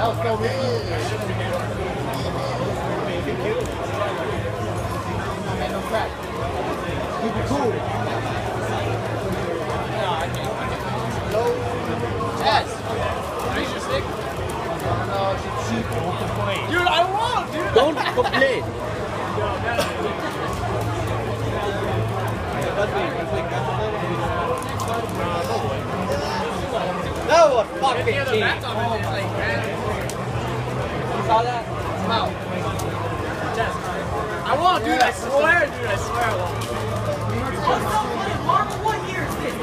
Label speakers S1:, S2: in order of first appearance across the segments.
S1: was so me. I made no crack. Keep it cool. No, I can't. No. Yes. Raise your stick. No, it's cheap. Don't complain. Dude, I won't, dude.
S2: Don't complain. That was fucking cheap.
S1: You saw that? Wow.
S3: I won't, dude. I swear, dude. I swear I won't.
S4: What year is this?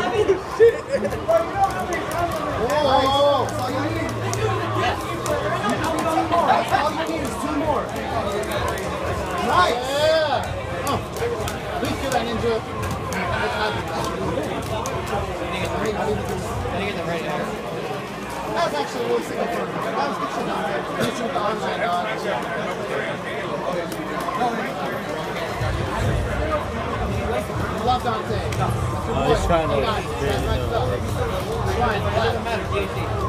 S1: Whoa. All you need is 2 more. Nice. Yeah. Oh. Please do that, Ninja. That was actually a really single for me. That was good shit on there. Good shit with the online dog. Love Dante.
S2: He's trying to.
S1: It doesn't matter, JC.